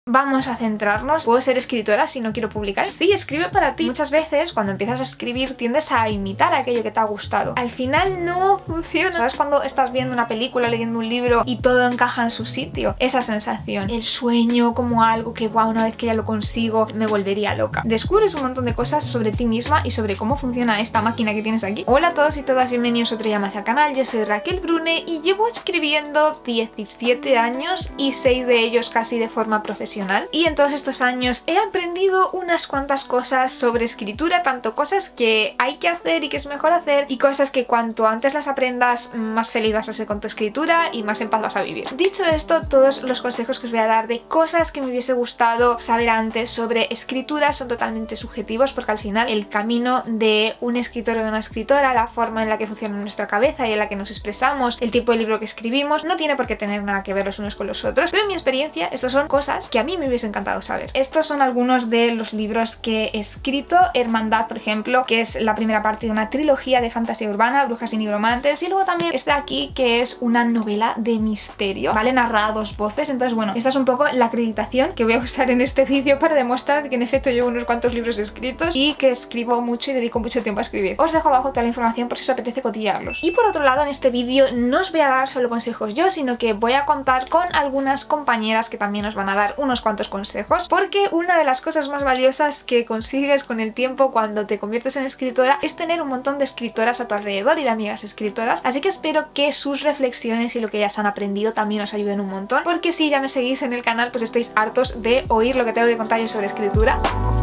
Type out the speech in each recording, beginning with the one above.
vamos a centrarnos. ¿Puedo ser escritora si no quiero publicar? Sí, escribe para ti. Muchas veces cuando empiezas a escribir tiendes a imitar aquello que te ha gustado. Al final no funciona. ¿Sabes cuando estás viendo una película, leyendo un libro y todo encaja en su sitio? Esa sensación, el sueño como algo que, wow, una vez que ya lo consigo me volvería loca. Descubres un montón de cosas sobre ti misma y sobre cómo funciona esta máquina que tienes aquí. Hola a todos y todas, bienvenidos otro día más al canal. Yo soy Raquel Brune y llevo escribiendo 17 años y 6 de ellos casi de forma profesional. Y en todos estos años he aprendido unas cuantas cosas sobre escritura, tanto cosas que hay que hacer y que es mejor hacer, y cosas que cuanto antes las aprendas, más feliz vas a ser con tu escritura y más en paz vas a vivir. Dicho esto, todos los consejos que os voy a dar de cosas que me hubiese gustado saber antes sobre escritura son totalmente subjetivos, porque al final el camino de un escritor o de una escritora, la forma en la que funciona nuestra cabeza y en la que nos expresamos, el tipo de libro que escribimos, no tiene por qué tener nada que ver los unos con los otros, pero en mi experiencia estas son cosas que a mí me hubiese encantado saber. Estos son algunos de los libros que he escrito. Hermandad, por ejemplo, que es la primera parte de una trilogía de fantasía urbana, brujas y nigromantes, y luego también este de aquí, que es una novela de misterio, ¿vale? Narrada a 2 voces. Entonces, bueno, esta es un poco la acreditación que voy a usar en este vídeo para demostrar que en efecto llevo unos cuantos libros escritos y que escribo mucho y dedico mucho tiempo a escribir. Os dejo abajo toda la información por si os apetece cotillarlos. Y por otro lado, en este vídeo no os voy a dar solo consejos yo, sino que voy a contar con algunas compañeras que también os van a dar unos cuantos consejos, porque una de las cosas más valiosas que consigues con el tiempo cuando te conviertes en escritora es tener un montón de escritoras a tu alrededor y de amigas escritoras, así que espero que sus reflexiones y lo que ellas han aprendido también os ayuden un montón, porque si ya me seguís en el canal pues estáis hartos de oír lo que tengo que contar yo sobre escritura.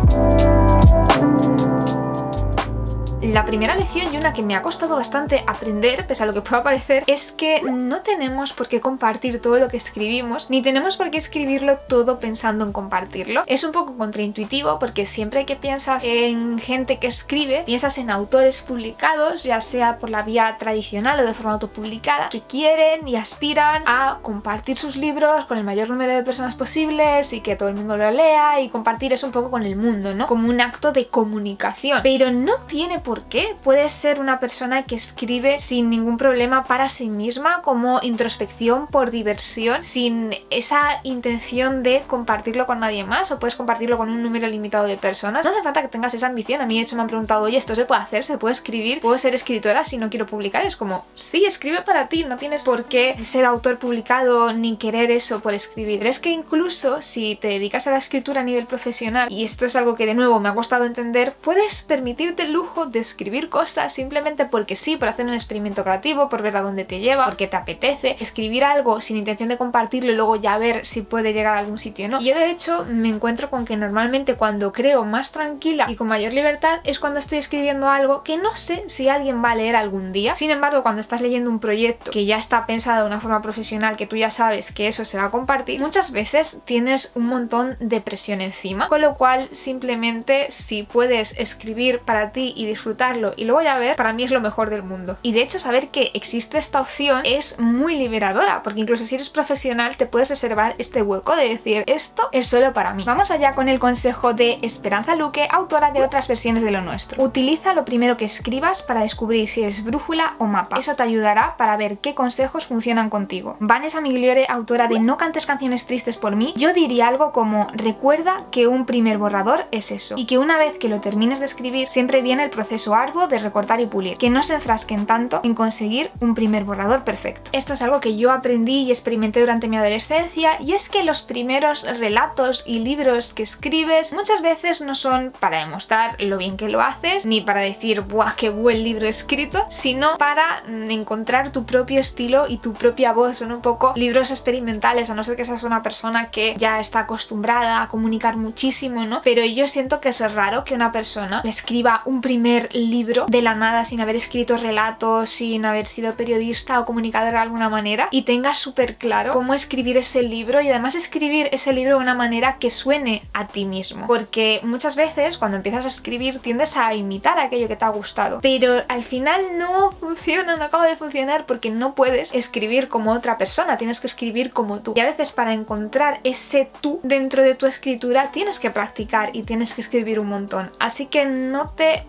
La primera lección, y una que me ha costado bastante aprender, pese a lo que pueda parecer, es que no tenemos por qué compartir todo lo que escribimos, ni tenemos por qué escribirlo todo pensando en compartirlo. Es un poco contraintuitivo, porque siempre que piensas en gente que escribe, piensas en autores publicados, ya sea por la vía tradicional o de forma autopublicada, que quieren y aspiran a compartir sus libros con el mayor número de personas posibles y que todo el mundo lo lea, y compartir eso un poco con el mundo, ¿no? Como un acto de comunicación. Pero no tiene por qué. Puedes ser una persona que escribe sin ningún problema para sí misma, como introspección, por diversión, sin esa intención de compartirlo con nadie más, o puedes compartirlo con un número limitado de personas. No hace falta que tengas esa ambición. A mí de hecho me han preguntado, oye, ¿esto se puede hacer? ¿Se puede escribir? ¿Puedo ser escritora si no quiero publicar? Es como, sí, escribe para ti, no tienes por qué ser autor publicado ni querer eso por escribir. Pero es que incluso si te dedicas a la escritura a nivel profesional, y esto es algo que de nuevo me ha costado entender, puedes permitirte el lujo de escribir cosas simplemente porque sí, por hacer un experimento creativo, por ver a dónde te lleva, porque te apetece. Escribir algo sin intención de compartirlo y luego ya ver si puede llegar a algún sitio o no. Y yo de hecho me encuentro con que normalmente cuando creo más tranquila y con mayor libertad es cuando estoy escribiendo algo que no sé si alguien va a leer algún día. Sin embargo, cuando estás leyendo un proyecto que ya está pensado de una forma profesional, que tú ya sabes que eso se va a compartir, muchas veces tienes un montón de presión encima, con lo cual simplemente si puedes escribir para ti y disfrutarlo y luego ya ver, para mí es lo mejor del mundo. Y de hecho saber que existe esta opción es muy liberadora, porque incluso si eres profesional te puedes reservar este hueco de decir, esto es solo para mí. Vamos allá con el consejo de Esperanza Luque, autora de Otras versiones de lo nuestro. Utiliza lo primero que escribas para descubrir si eres brújula o mapa. Eso te ayudará para ver qué consejos funcionan contigo. Vanessa Migliore, autora de No cantes canciones tristes por mí, yo diría algo como, recuerda que un primer borrador es eso, y que una vez que lo termines de escribir siempre viene el proceso arduo de recortar y pulir, que no se enfrasquen tanto en conseguir un primer borrador perfecto. Esto es algo que yo aprendí y experimenté durante mi adolescencia, y es que los primeros relatos y libros que escribes muchas veces no son para demostrar lo bien que lo haces, ni para decir, ¡buah, qué buen libro escrito!, sino para encontrar tu propio estilo y tu propia voz. Son un poco libros experimentales, a no ser que seas una persona que ya está acostumbrada a comunicar muchísimo, ¿no? Pero yo siento que es raro que una persona escriba un primer libro de la nada, sin haber escrito relatos, sin haber sido periodista o comunicador de alguna manera, y tenga súper claro cómo escribir ese libro, y además escribir ese libro de una manera que suene a ti mismo, porque muchas veces cuando empiezas a escribir tiendes a imitar aquello que te ha gustado, pero al final no funciona, no acaba de funcionar, porque no puedes escribir como otra persona, tienes que escribir como tú, y a veces para encontrar ese tú dentro de tu escritura tienes que practicar y tienes que escribir un montón. Así que no te preocupes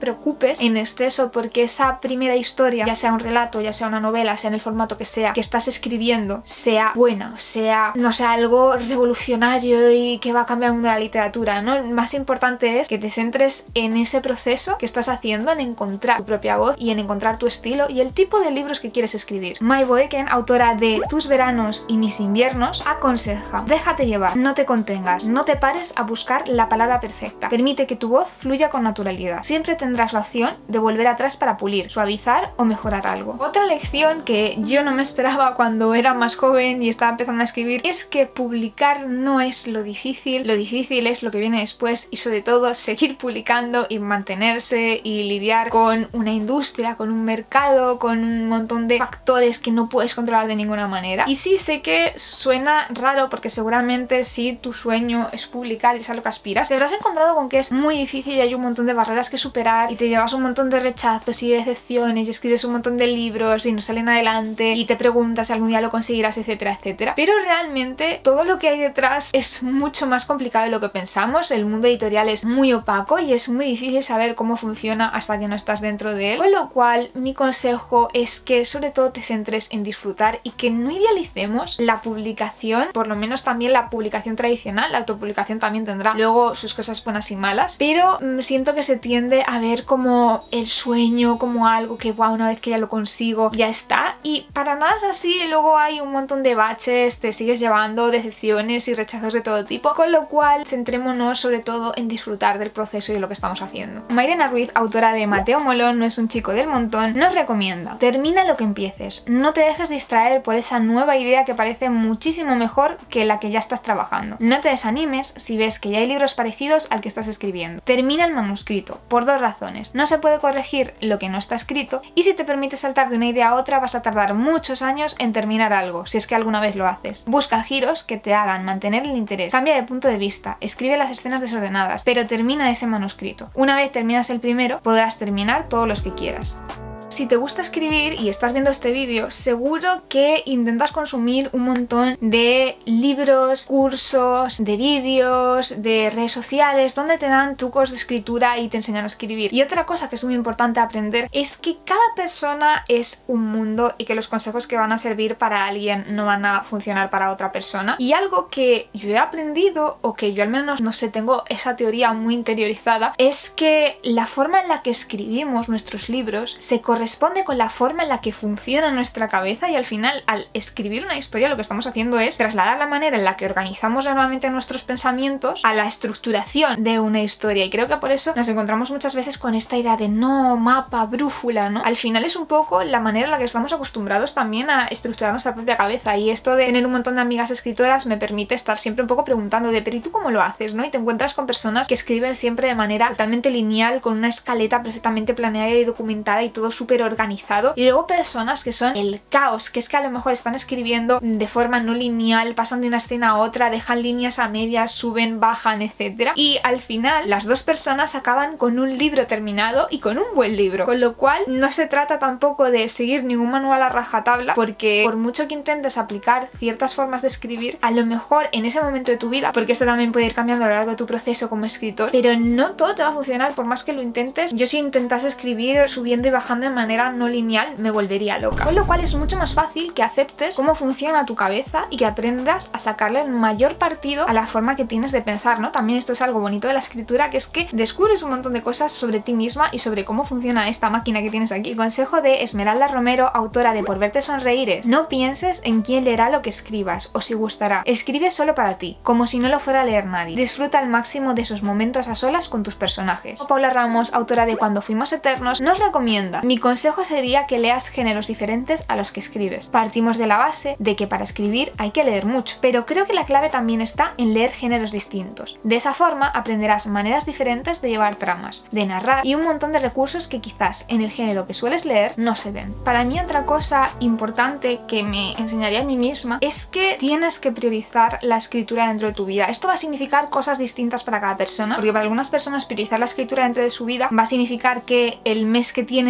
preocupes en exceso porque esa primera historia, ya sea un relato, ya sea una novela, sea en el formato que estás escribiendo, sea buena, sea, no sea algo revolucionario y que va a cambiar el mundo de la literatura, ¿no? Lo más importante es que te centres en ese proceso que estás haciendo, en encontrar tu propia voz y en encontrar tu estilo y el tipo de libros que quieres escribir. Mai Boeken, autora de Tus veranos y mis inviernos, aconseja: déjate llevar, no te contengas, no te pares a buscar la palabra perfecta, permite que tu voz fluya con naturalidad. Siempre tendrás la opción de volver atrás para pulir, suavizar o mejorar algo. Otra lección que yo no me esperaba cuando era más joven y estaba empezando a escribir es que publicar no es lo difícil es lo que viene después y sobre todo seguir publicando y mantenerse y lidiar con una industria, con un mercado, con un montón de factores que no puedes controlar de ninguna manera. Y sí, sé que suena raro porque seguramente si tu sueño es publicar y es a lo que aspiras, te habrás encontrado con que es muy difícil y hay un montón de barreras que superar y te llevas un montón de rechazos y decepciones y escribes un montón de libros y no salen adelante y te preguntas si algún día lo conseguirás, etcétera, etcétera. Pero realmente todo lo que hay detrás es mucho más complicado de lo que pensamos. El mundo editorial es muy opaco y es muy difícil saber cómo funciona hasta que no estás dentro de él, con lo cual mi consejo es que sobre todo te centres en disfrutar y que no idealicemos la publicación, por lo menos también la publicación tradicional. La autopublicación también tendrá luego sus cosas buenas y malas, pero siento que se tiende a ver como el sueño, como algo que wow, una vez que ya lo consigo ya está, y para nada es así. Luego hay un montón de baches, te sigues llevando decepciones y rechazos de todo tipo, con lo cual centrémonos sobre todo en disfrutar del proceso y de lo que estamos haciendo. Mairena Ruiz, autora de Mateo Molón no es un chico del montón, nos recomienda: termina lo que empieces, no te dejes distraer por esa nueva idea que parece muchísimo mejor que la que ya estás trabajando. No te desanimes si ves que ya hay libros parecidos al que estás escribiendo. Termina el manuscrito, por dos razones: no se puede corregir lo que no está escrito y si te permites saltar de una idea a otra vas a tardar muchos años en terminar algo, si es que alguna vez lo haces. Busca giros que te hagan mantener el interés, cambia de punto de vista, escribe las escenas desordenadas, pero termina ese manuscrito. Una vez terminas el primero, podrás terminar todos los que quieras. Si te gusta escribir y estás viendo este vídeo, seguro que intentas consumir un montón de libros, cursos, de vídeos, de redes sociales, donde te dan trucos de escritura y te enseñan a escribir. Y otra cosa que es muy importante aprender es que cada persona es un mundo y que los consejos que van a servir para alguien no van a funcionar para otra persona. Y algo que yo he aprendido, o que yo al menos, no sé, tengo esa teoría muy interiorizada, es que la forma en la que escribimos nuestros libros se corresponde con la forma en la que funciona nuestra cabeza, y al final, al escribir una historia, lo que estamos haciendo es trasladar la manera en la que organizamos normalmente nuestros pensamientos a la estructuración de una historia, y creo que por eso nos encontramos muchas veces con esta idea de no, mapa, brújula, ¿no? Al final es un poco la manera en la que estamos acostumbrados también a estructurar nuestra propia cabeza, y esto de tener un montón de amigas escritoras me permite estar siempre un poco preguntando de, pero ¿y tú cómo lo haces? ¿No? Y te encuentras con personas que escriben siempre de manera totalmente lineal, con una escaleta perfectamente planeada y documentada y todo súper organizado, y luego personas que son el caos, que es que a lo mejor están escribiendo de forma no lineal, pasan de una escena a otra, dejan líneas a medias, suben, bajan, etcétera, y al final las dos personas acaban con un libro terminado y con un buen libro, con lo cual no se trata tampoco de seguir ningún manual a rajatabla, porque por mucho que intentes aplicar ciertas formas de escribir, a lo mejor en ese momento de tu vida, porque esto también puede ir cambiando a lo largo de tu proceso como escritor, pero no todo te va a funcionar por más que lo intentes. Yo, si intentase escribir subiendo y bajando de manera no lineal, me volvería loca, con lo cual es mucho más fácil que aceptes cómo funciona tu cabeza y que aprendas a sacarle el mayor partido a la forma que tienes de pensar, ¿no? También esto es algo bonito de la escritura, que es que descubres un montón de cosas sobre ti misma y sobre cómo funciona esta máquina que tienes aquí. El consejo de Esmeralda Romero, autora de Por verte sonreír, es: no pienses en quién leerá lo que escribas o si gustará. Escribe solo para ti, como si no lo fuera a leer nadie. Disfruta al máximo de esos momentos a solas con tus personajes. Paula Ramos, autora de Cuando fuimos eternos, nos recomienda: mi consejo sería que leas géneros diferentes a los que escribes. Partimos de la base de que para escribir hay que leer mucho, pero creo que la clave también está en leer géneros distintos. De esa forma aprenderás maneras diferentes de llevar tramas, de narrar y un montón de recursos que quizás en el género que sueles leer no se ven. Para mí, otra cosa importante que me enseñaría a mí misma es que tienes que priorizar la escritura dentro de tu vida. Esto va a significar cosas distintas para cada persona, porque para algunas personas priorizar la escritura dentro de su vida va a significar que el mes que tiene de vacaciones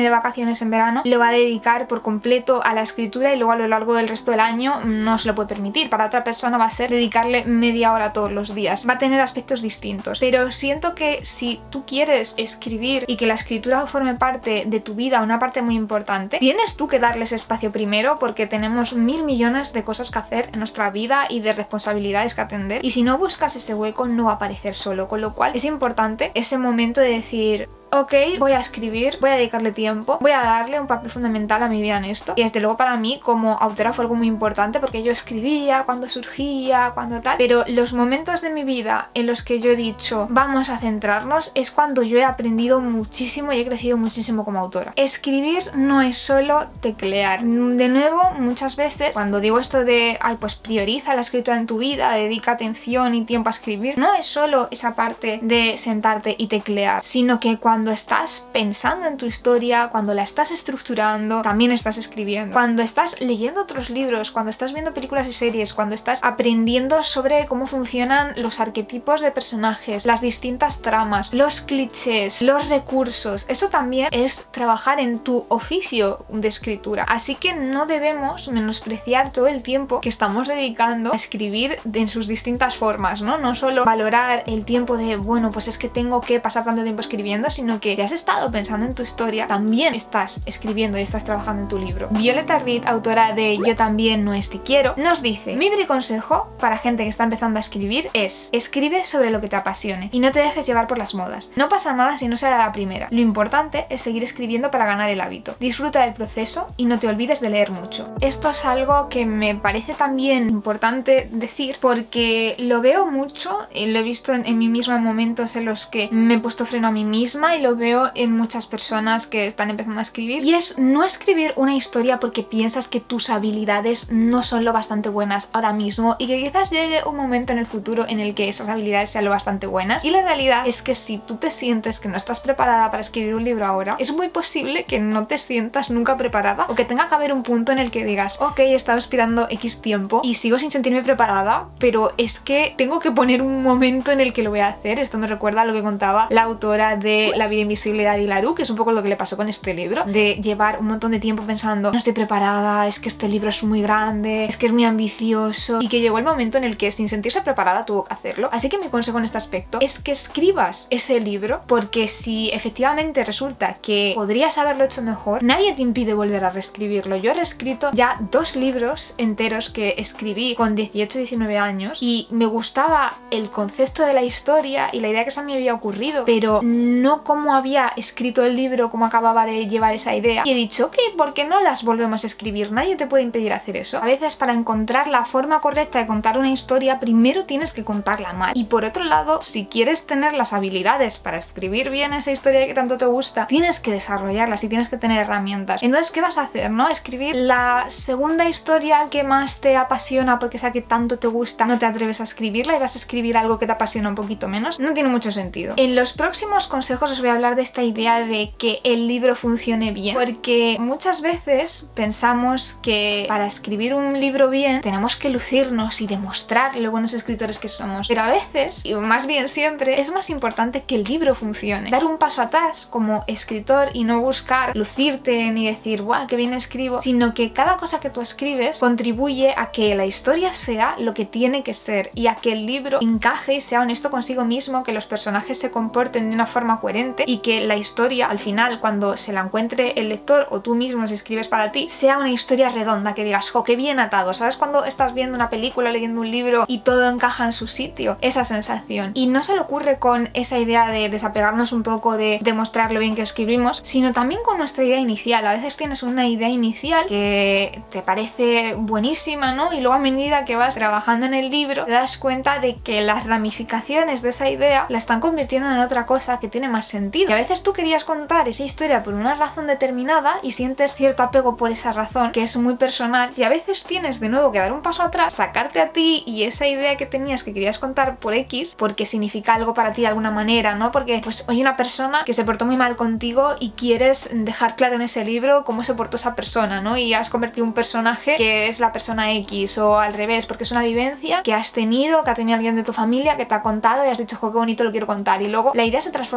vacaciones en verano, lo va a dedicar por completo a la escritura y luego a lo largo del resto del año no se lo puede permitir. Para otra persona va a ser dedicarle media hora todos los días. Va a tener aspectos distintos. Pero siento que si tú quieres escribir y que la escritura forme parte de tu vida, una parte muy importante, tienes tú que darles espacio primero, porque tenemos mil millones de cosas que hacer en nuestra vida y de responsabilidades que atender. Y si no buscas ese hueco, no va a aparecer solo. Con lo cual es importante ese momento de decir: ok, voy a escribir, voy a dedicarle tiempo, voy a darle un papel fundamental a mi vida en esto. Y desde luego para mí como autora fue algo muy importante, porque yo escribía cuando surgía, cuando tal, pero los momentos de mi vida en los que yo he dicho vamos a centrarnos es cuando yo he aprendido muchísimo y he crecido muchísimo como autora. Escribir no es solo teclear. De nuevo, muchas veces cuando digo esto de ay, pues prioriza la escritura en tu vida, dedica atención y tiempo a escribir, no es solo esa parte de sentarte y teclear, sino que cuando estás pensando en tu historia, cuando la estás estructurando, también estás escribiendo. Cuando estás leyendo otros libros, cuando estás viendo películas y series, cuando estás aprendiendo sobre cómo funcionan los arquetipos de personajes, las distintas tramas, los clichés, los recursos, eso también es trabajar en tu oficio de escritura. Así que no debemos menospreciar todo el tiempo que estamos dedicando a escribir en sus distintas formas, ¿no? No solo valorar el tiempo de, bueno, pues es que tengo que pasar tanto tiempo escribiendo, sino que si has estado pensando en tu historia, también estás escribiendo y estás trabajando en tu libro. Violeta Reed, autora de Yo también no es te quiero, nos dice: mi breve consejo para gente que está empezando a escribir es: escribe sobre lo que te apasione y no te dejes llevar por las modas. No pasa nada si no será la primera. Lo importante es seguir escribiendo para ganar el hábito. Disfruta del proceso y no te olvides de leer mucho. Esto es algo que me parece también importante decir, porque lo veo mucho y lo he visto en mí misma en momentos en los que me he puesto freno a mí misma, y lo veo en muchas personas que están empezando a escribir, y es no escribir una historia porque piensas que tus habilidades no son lo bastante buenas ahora mismo y que quizás llegue un momento en el futuro en el que esas habilidades sean lo bastante buenas. Y la realidad es que si tú te sientes que no estás preparada para escribir un libro ahora, es muy posible que no te sientas nunca preparada, o que tenga que haber un punto en el que digas: ok, he estado esperando X tiempo y sigo sin sentirme preparada, pero es que tengo que poner un momento en el que lo voy a hacer. Esto me recuerda a lo que contaba la autora de La vida invisible de Adi LaRue, que es un poco lo que le pasó con este libro, de llevar un montón de tiempo pensando: no estoy preparada, es que este libro es muy grande, es que es muy ambicioso, y que llegó el momento en el que sin sentirse preparada tuvo que hacerlo. Así que mi consejo en este aspecto es que escribas ese libro, porque si efectivamente resulta que podrías haberlo hecho mejor, nadie te impide volver a reescribirlo. Yo he reescrito ya 2 libros enteros que escribí con 18-19 años y me gustaba el concepto de la historia y la idea que se me había ocurrido, pero no cómo había escrito el libro, cómo acababa de llevar esa idea, y he dicho: ok, ¿por qué no las volvemos a escribir? Nadie te puede impedir hacer eso. A veces, para encontrar la forma correcta de contar una historia, primero tienes que contarla mal. Y por otro lado, si quieres tener las habilidades para escribir bien esa historia que tanto te gusta, tienes que desarrollarlas y tienes que tener herramientas. Entonces, ¿qué vas a hacer, no? Escribir la segunda historia que más te apasiona porque esa que tanto te gusta, no te atreves a escribirla y vas a escribir algo que te apasiona un poquito menos. No tiene mucho sentido. En los próximos consejos os voy a hablar de esta idea de que el libro funcione bien, porque muchas veces pensamos que para escribir un libro bien tenemos que lucirnos y demostrar lo buenos escritores que somos, pero a veces, y más bien siempre, es más importante que el libro funcione. Dar un paso atrás como escritor y no buscar lucirte ni decir ¡guau, qué bien escribo!, sino que cada cosa que tú escribes contribuye a que la historia sea lo que tiene que ser y a que el libro encaje y sea honesto consigo mismo, que los personajes se comporten de una forma coherente y que la historia, al final, cuando se la encuentre el lector o tú mismo si escribes para ti, sea una historia redonda, que digas: ¡jo, qué bien atado! ¿Sabes cuando estás viendo una película, leyendo un libro y todo encaja en su sitio? Esa sensación. Y no solo ocurre con esa idea de desapegarnos un poco de demostrar lo bien que escribimos, sino también con nuestra idea inicial. A veces tienes una idea inicial que te parece buenísima, ¿no? Y luego, a medida que vas trabajando en el libro, te das cuenta de que las ramificaciones de esa idea la están convirtiendo en otra cosa que tiene más sentido. Y a veces tú querías contar esa historia por una razón determinada y sientes cierto apego por esa razón, que es muy personal, y a veces tienes de nuevo que dar un paso atrás, sacarte a ti y esa idea que tenías que querías contar por X, porque significa algo para ti de alguna manera, ¿no? Porque pues hay una persona que se portó muy mal contigo y quieres dejar claro en ese libro cómo se portó esa persona, ¿no? Y has convertido un personaje que es la persona X, o al revés, porque es una vivencia que has tenido, que ha tenido alguien de tu familia que te ha contado y has dicho: jo, qué bonito, lo quiero contar, y luego la idea se transforma en otra cosa.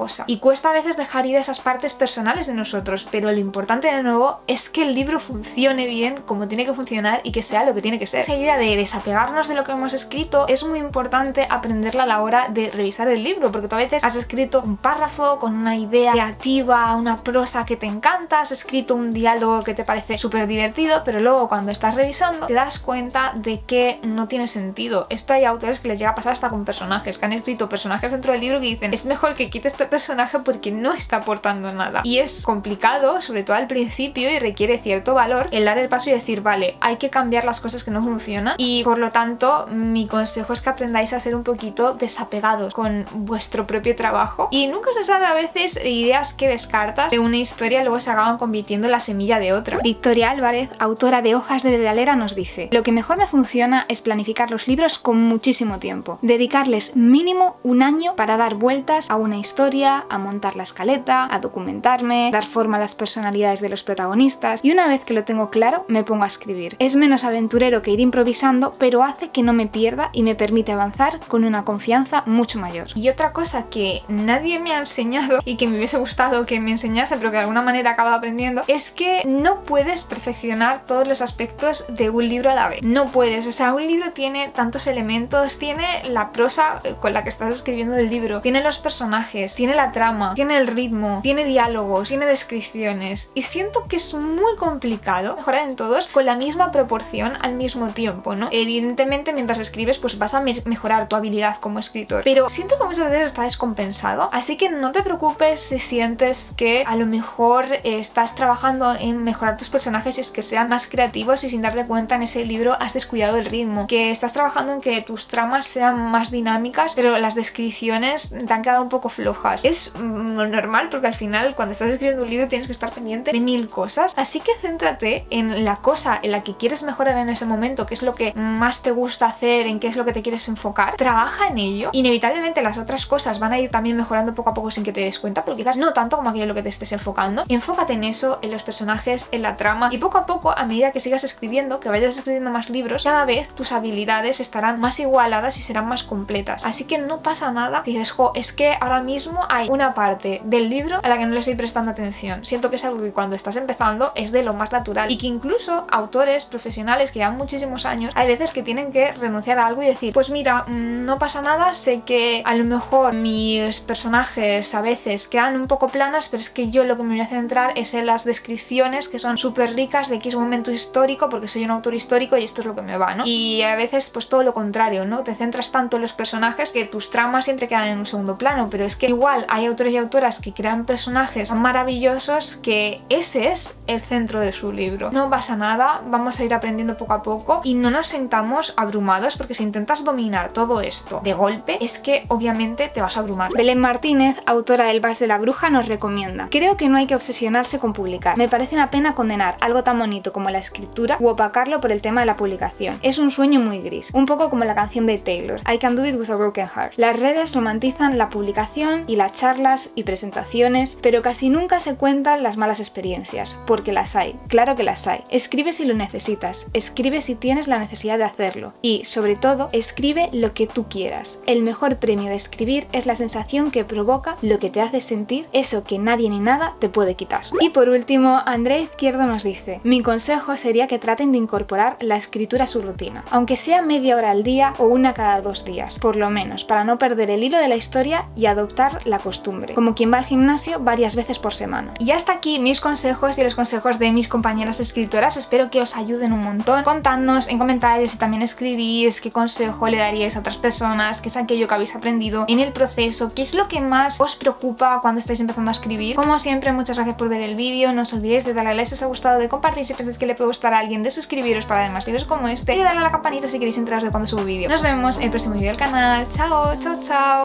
cosa. Y cuesta a veces dejar ir esas partes personales de nosotros, pero lo importante de nuevo es que el libro funcione bien como tiene que funcionar y que sea lo que tiene que ser. Esa idea de desapegarnos de lo que hemos escrito es muy importante aprenderla a la hora de revisar el libro, porque tú a veces has escrito un párrafo con una idea creativa, una prosa que te encanta, has escrito un diálogo que te parece súper divertido, pero luego cuando estás revisando te das cuenta de que no tiene sentido. Esto hay autores que les llega a pasar hasta con personajes, que han escrito personajes dentro del libro que dicen es mejor que quite este personaje porque no está aportando nada. Y es complicado, sobre todo al principio, y requiere cierto valor el dar el paso y decir vale, hay que cambiar las cosas que no funcionan, y por lo tanto mi consejo es que aprendáis a ser un poquito desapegados con vuestro propio trabajo. Y nunca se sabe, a veces ideas que descartas de una historia luego se acaban convirtiendo en la semilla de otra. Victoria Álvarez, autora de Hojas de Dedalera, nos dice: lo que mejor me funciona es planificar los libros con muchísimo tiempo, dedicarles mínimo un año para dar vueltas a una historia, a montar la escaleta, a documentarme, dar forma a las personalidades de los protagonistas, y una vez que lo tengo claro me pongo a escribir. Es menos aventurero que ir improvisando, pero hace que no me pierda y me permite avanzar con una confianza mucho mayor. Y otra cosa que nadie me ha enseñado y que me hubiese gustado que me enseñase, pero que de alguna manera he acabado aprendiendo, es que no puedes perfeccionar todos los aspectos de un libro a la vez. No puedes, o sea, un libro tiene tantos elementos, tiene la prosa con la que estás escribiendo el libro, tiene los personajes, tiene la trama, tiene el ritmo, tiene diálogos, tiene descripciones, y siento que es muy complicado mejorar en todos con la misma proporción al mismo tiempo, ¿no? Evidentemente mientras escribes pues vas a mejorar tu habilidad como escritor, pero siento que muchas veces está descompensado, así que no te preocupes si sientes que a lo mejor estás trabajando en mejorar tus personajes y es que sean más creativos y sin darte cuenta en ese libro has descuidado el ritmo, que estás trabajando en que tus tramas sean más dinámicas pero las descripciones te han quedado un poco flojas. Es normal porque al final cuando estás escribiendo un libro tienes que estar pendiente de 1000 cosas, así que céntrate en la cosa en la que quieres mejorar en ese momento, qué es lo que más te gusta hacer, en qué es lo que te quieres enfocar, trabaja en ello. Inevitablemente las otras cosas van a ir también mejorando poco a poco sin que te des cuenta, pero quizás no tanto como aquello en lo que te estés enfocando. Enfócate en eso, en los personajes, en la trama, y poco a poco, a medida que sigas escribiendo, que vayas escribiendo más libros, cada vez tus habilidades estarán más igualadas y serán más completas. Así que no pasa nada si dices, jo, es que ahora mismo hay una parte del libro a la que no le estoy prestando atención. Siento que es algo que cuando estás empezando es de lo más natural, y que incluso autores profesionales que llevan muchísimos años, hay veces que tienen que renunciar a algo y decir, pues mira, no pasa nada, sé que a lo mejor mis personajes a veces quedan un poco planas, pero es que yo lo que me voy a centrar es en las descripciones que son súper ricas de X momento histórico porque soy un autor histórico y esto es lo que me va, ¿no? Y a veces pues todo lo contrario, ¿no? Te centras tanto en los personajes que tus tramas siempre quedan en un segundo plano, pero es que igual hay autores y autoras que crean personajes maravillosos que ese es el centro de su libro. No pasa nada, vamos a ir aprendiendo poco a poco y no nos sintamos abrumados, porque si intentas dominar todo esto de golpe es que obviamente te vas a abrumar. Belén Martínez, autora del Vals de la Bruja, nos recomienda: creo que no hay que obsesionarse con publicar. Me parece una pena condenar algo tan bonito como la escritura u opacarlo por el tema de la publicación. Es un sueño muy gris, un poco como la canción de Taylor, I Can Do It With a Broken Heart. Las redes romantizan la publicación y las charlas y presentaciones, pero casi nunca se cuentan las malas experiencias, porque las hay, claro que las hay. Escribe si lo necesitas, escribe si tienes la necesidad de hacerlo, y sobre todo, escribe lo que tú quieras. El mejor premio de escribir es la sensación que provoca lo que te hace sentir, eso que nadie ni nada te puede quitar. Y por último, Andrea Izquierdo nos dice: mi consejo sería que traten de incorporar la escritura a su rutina, aunque sea media hora al día o una cada 2 días, por lo menos, para no perder el hilo de la historia y adoptar la costumbre, como quien va al gimnasio varias veces por semana. Y hasta aquí mis consejos y los consejos de mis compañeras escritoras, espero que os ayuden un montón. Contadnos en comentarios si también escribís, qué consejo le daríais a otras personas, qué es aquello que habéis aprendido en el proceso, qué es lo que más os preocupa cuando estáis empezando a escribir. Como siempre, muchas gracias por ver el vídeo, no os olvidéis de darle a like si os ha gustado, de compartir si pensáis que le puede gustar a alguien, de suscribiros para ver más vídeos como este y de darle a la campanita si queréis enteraros de cuando subo vídeo. Nos vemos en el próximo vídeo del canal. Chao, chao, chao.